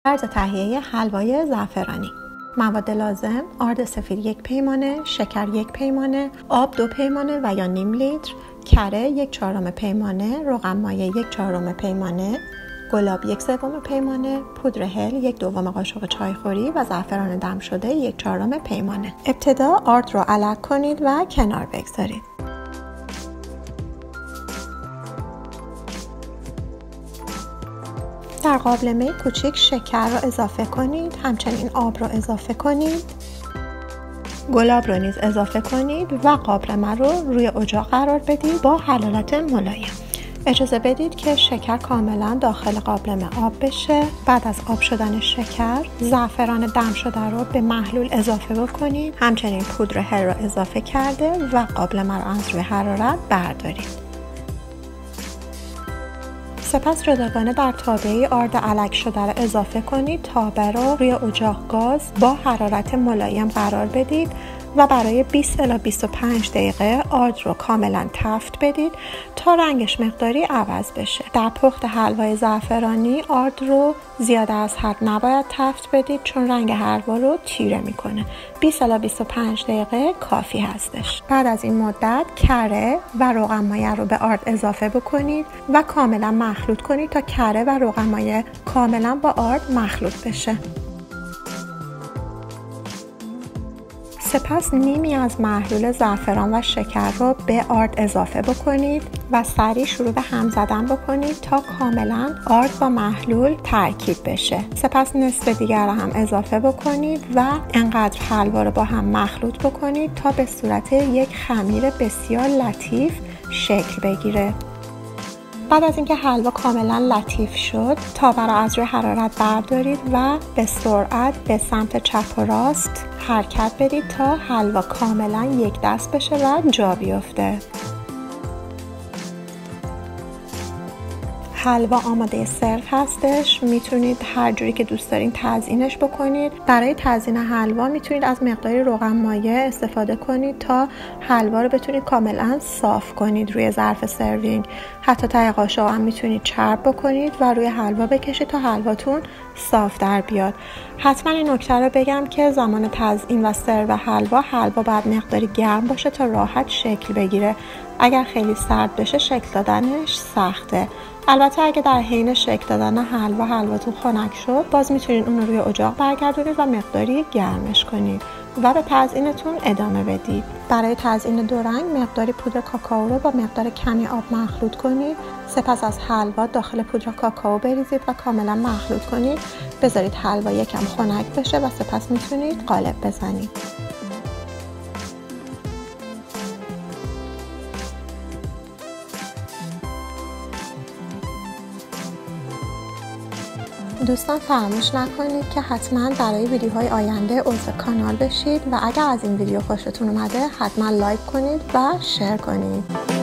طرز تهیه حلوای زعفرانی. مواد لازم: آرد سفید 1 پیمانه، شکر 1 پیمانه، آب 2 پیمانه و یا نیم لیتر، کره 1/4 پیمانه، روغن مایع 1/4 پیمانه، گلاب 1/3 پیمانه، پودر هل 1/2 قاشق چایخوری و زعفران دم شده 1/4 پیمانه. ابتدا آرد رو علق کنید و کنار بگذارید. در قابلمه کوچیک شکر رو اضافه کنید، همچنین آب رو اضافه کنید، گلاب رو نیز اضافه کنید و قابلمه رو روی اجاق قرار بدید با حرارت ملایم. اجازه بدید که شکر کاملا داخل قابلمه آب بشه. بعد از آب شدن شکر، زعفران دم شده رو به محلول اضافه بکنید، همچنین پودر هل رو اضافه کرده و قابلمه رو از روی حرارت بردارید. سپس جداگانه در تابه آرد علک شده را اضافه کنید. تابه را روی اجاق گاز با حرارت ملایم قرار بدید و برای 20 الی 25 دقیقه آرد رو کاملا تفت بدید تا رنگش مقداری عوض بشه. در پخت حلوای زعفرانی آرد رو زیاده از حد نباید تفت بدید چون رنگ حلوا رو تیره میکنه. 20 الی 25 دقیقه کافی هستش. بعد از این مدت کره و روغن مایع رو به آرد اضافه بکنید و کاملا مخلوط کنید تا کره و روغن مایع کاملا با آرد مخلوط بشه. سپس نیمی از محلول زعفران و شکر رو به آرد اضافه بکنید و سریع شروع به هم زدن بکنید تا کاملا آرد با محلول ترکیب بشه. سپس نصف دیگر رو هم اضافه بکنید و انقدر حلوا رو با هم مخلوط بکنید تا به صورت یک خمیر بسیار لطیف شکل بگیره. بعد از اینکه حلوا کاملا لطیف شد، تابه را از روی حرارت بردارید و به سرعت به سمت چپ و راست حرکت بدید تا حلوا کاملا یک دست بشه و جا بیفته. حلوا آماده سرو هستش. میتونید هر جوری که دوست دارین تزیینش بکنید. برای تزیین حلوا میتونید از مقداری روغن مایع استفاده کنید تا حلوا رو بتونید کاملا صاف کنید روی ظرف سروینگ. حتی ته قاشق هم میتونید چرب بکنید و روی حلوا بکشید تا حلواتون صاف در بیاد. حتما این نکته رو بگم که زمان تزیین و سرو حلوا باید مقداری گرم باشه تا راحت شکل بگیره. اگر خیلی سرد بشه شکل دادنش سخته. البته اگه در حین شکل دادن حلواتون خنک شد، باز میتونید اون رو روی اجاق برگردونید و مقداری گرمش کنید و به تزیینتون ادامه بدید. برای تزیین دو رنگ مقداری پودر کاکائو رو با مقدار کمی آب مخلوط کنید. سپس از حلوا داخل پودر کاکائو بریزید و کاملا مخلوط کنید. بذارید حلوا یکم خنک بشه و سپس میتونید قالب بزنید. دوستان فراموش نکنید که حتما برای ویدیوهای آینده عضو کانال بشید و اگر از این ویدیو خوشتون اومده حتما لایک کنید و شیر کنید.